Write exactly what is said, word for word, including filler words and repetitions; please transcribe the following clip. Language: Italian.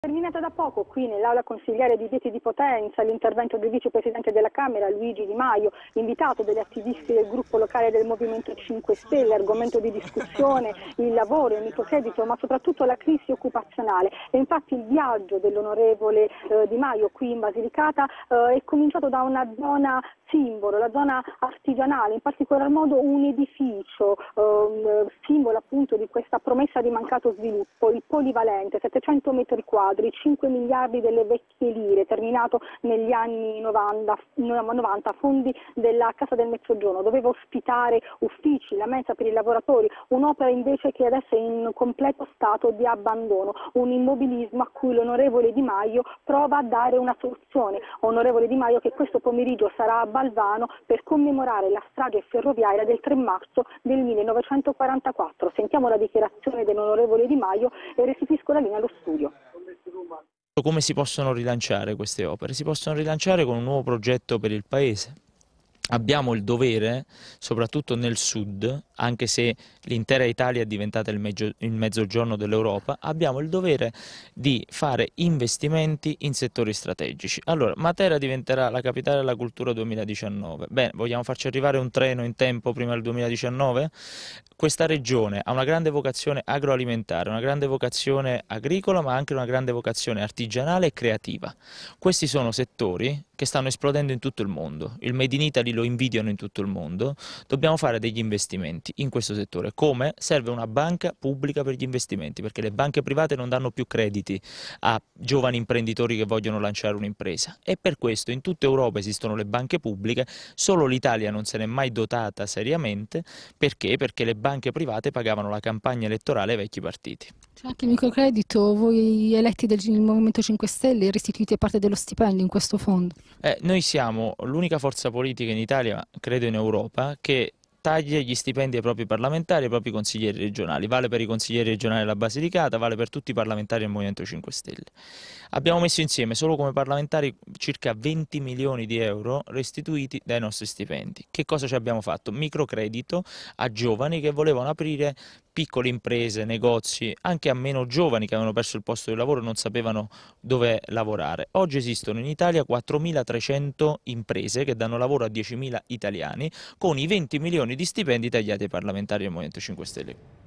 Terminata da poco qui nell'aula consigliare di Vieti di Potenza l'intervento del vicepresidente della Camera Luigi Di Maio, invitato dagli attivisti del gruppo locale del Movimento cinque Stelle, argomento di discussione il lavoro, il microcredito, ma soprattutto la crisi occupazionale. E infatti il viaggio dell'onorevole eh, Di Maio qui in Basilicata eh, è cominciato da una zona simbolo, la zona artigianale, in particolar modo un edificio eh, simbolo appunto di questa promessa di mancato sviluppo, il polivalente, settecento metri quadri, cinque miliardi delle vecchie lire, terminato negli anni novanta, novanta, fondi della Casa del Mezzogiorno, doveva ospitare uffici, la mensa per i lavoratori, un'opera invece che adesso è in completo stato di abbandono, un immobilismo a cui l'onorevole Di Maio prova a dare una soluzione. Onorevole Di Maio che questo pomeriggio sarà a Balvano per commemorare la strage ferroviaria del tre marzo del millenovecentoquarantaquattro. Sentiamo la dichiarazione dell'onorevole Di Maio e restituisco la linea allo studio. Come si possono rilanciare queste opere? Si possono rilanciare con un nuovo progetto per il Paese. Abbiamo il dovere, soprattutto nel sud, anche se l'intera Italia è diventata il, meggio, il mezzogiorno dell'Europa, abbiamo il dovere di fare investimenti in settori strategici. Allora, Matera diventerà la capitale della cultura duemiladiciannove. Bene, vogliamo farci arrivare un treno in tempo prima del duemiladiciannove? Questa regione ha una grande vocazione agroalimentare, una grande vocazione agricola, ma anche una grande vocazione artigianale e creativa. Questi sono settori che stanno esplodendo in tutto il mondo. Il Made in Italy lo invidiano in tutto il mondo. Dobbiamo fare degli investimenti in questo settore. Come? Serve una banca pubblica per gli investimenti, perché le banche private non danno più crediti a giovani imprenditori che vogliono lanciare un'impresa. E per questo in tutta Europa esistono le banche pubbliche, solo l'Italia non se n'è mai dotata seriamente. Perché? Perché le banche private pagavano la campagna elettorale ai vecchi partiti. C'è anche il microcredito, voi eletti del Movimento cinque Stelle restituite parte dello stipendio in questo fondo. Eh, noi siamo l'unica forza politica in Italia, credo in Europa, che taglia gli stipendi ai propri parlamentari e ai propri consiglieri regionali. Vale per i consiglieri regionali della Basilicata, vale per tutti i parlamentari del Movimento cinque Stelle. Abbiamo messo insieme solo come parlamentari circa venti milioni di euro restituiti dai nostri stipendi. Che cosa ci abbiamo fatto? Microcredito a giovani che volevano aprire piccole imprese, negozi, anche a meno giovani che avevano perso il posto di lavoro e non sapevano dove lavorare. Oggi esistono in Italia quattromilatrecento imprese che danno lavoro a diecimila italiani con i venti milioni di stipendi tagliati ai parlamentari del Movimento cinque Stelle.